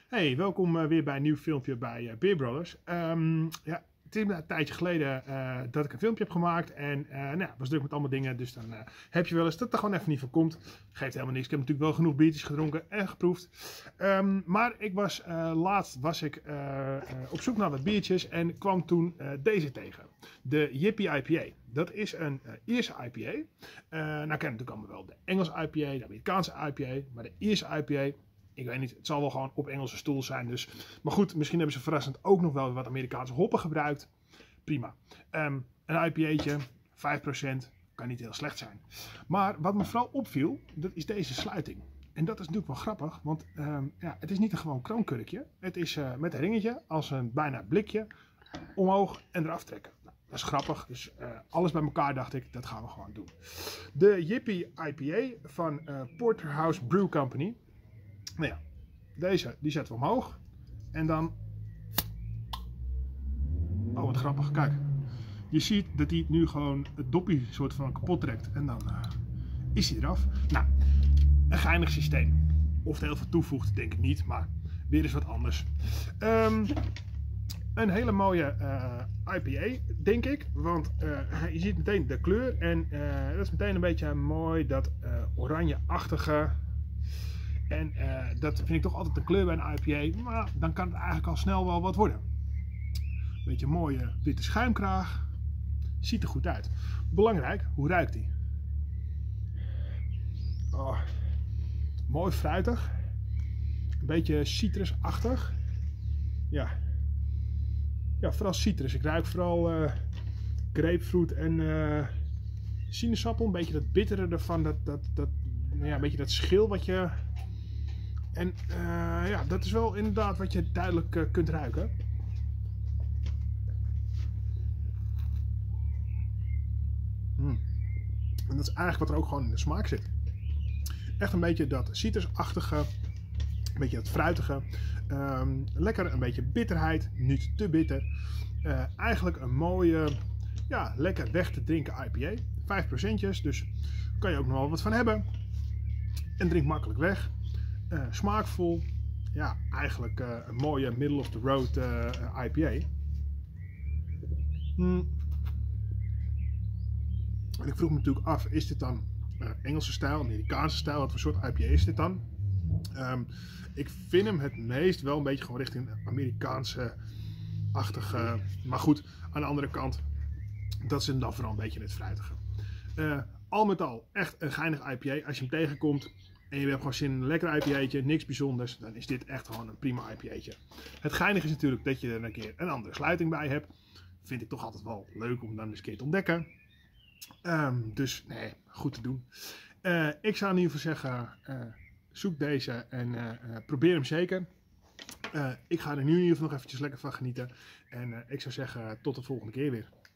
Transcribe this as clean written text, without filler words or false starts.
Hey, welkom weer bij een nieuw filmpje bij Beer Brothers. Ja, het is een tijdje geleden dat ik een filmpje heb gemaakt en was druk met allemaal dingen, dus dan heb je wel eens dat er gewoon even niet van komt. Geeft helemaal niks, ik heb natuurlijk wel genoeg biertjes gedronken en geproefd. Maar ik was laatst op zoek naar wat biertjes en kwam toen deze tegen. De Yippie IPA. Dat is een Ierse IPA. Nou kennen natuurlijk allemaal wel de Engelse IPA, de Amerikaanse IPA, maar de Ierse IPA... Ik weet niet, het zal wel gewoon op Engelse stoel zijn. Dus. Maar goed, misschien hebben ze verrassend ook nog wel wat Amerikaanse hoppen gebruikt. Prima. Een IPA'tje, 5%, kan niet heel slecht zijn. Maar wat me vooral opviel, dat is deze sluiting. En dat is natuurlijk wel grappig, want het is niet een gewoon kroonkurkje. Het is met een ringetje, als een bijna blikje, omhoog en eraf trekken. Nou, dat is grappig, dus alles bij elkaar dacht ik, dat gaan we gewoon doen. De Yippie IPA van Porterhouse Brew Company. Nou ja, deze die zetten we omhoog. En dan... Oh, wat grappig. Kijk. Je ziet dat hij nu gewoon het doppie soort van kapot trekt. En dan is hij eraf. Nou, een geinig systeem. Of het heel veel toevoegt, denk ik niet. Maar weer eens wat anders. Een hele mooie IPA, denk ik. Want je ziet meteen de kleur. En dat is meteen een beetje mooi dat oranje-achtige... En dat vind ik toch altijd een kleur bij een IPA, maar dan kan het eigenlijk al snel wel wat worden. Beetje mooie witte schuimkraag. Ziet er goed uit. Belangrijk, hoe ruikt die? Oh, mooi fruitig. Een beetje citrusachtig. Ja, vooral citrus. Ik ruik vooral grapefruit en sinaasappel. Een beetje dat bittere ervan. Een beetje dat schil wat je... En dat is wel inderdaad wat je duidelijk kunt ruiken. En dat is eigenlijk wat er ook gewoon in de smaak zit. Echt een beetje dat citrusachtige, een beetje dat fruitige. Lekker een beetje bitterheid, niet te bitter. Eigenlijk een mooie, lekker weg te drinken IPA. 5%, dus kan je ook nog wel wat van hebben. En drink makkelijk weg. Smaakvol, ja, eigenlijk een mooie middle of the road IPA. En ik vroeg me natuurlijk af, is dit dan Engelse stijl, Amerikaanse stijl, wat voor soort IPA is dit dan? Ik vind hem het meest wel een beetje gewoon richting Amerikaanse-achtige, maar goed, aan de andere kant, dat is hem dan vooral een beetje het fruitige. Al met al, echt een geinig IPA, als je hem tegenkomt. En je hebt gewoon zin in een lekker IPA'tje, niks bijzonders, dan is dit echt gewoon een prima IPA'tje. Het geinige is natuurlijk dat je er een keer een andere sluiting bij hebt. Vind ik toch altijd wel leuk om dan eens een keer te ontdekken. Dus nee, goed te doen. Ik zou in ieder geval zeggen, zoek deze en probeer hem zeker. Ik ga er nu in ieder geval nog eventjes lekker van genieten. En ik zou zeggen, tot de volgende keer weer.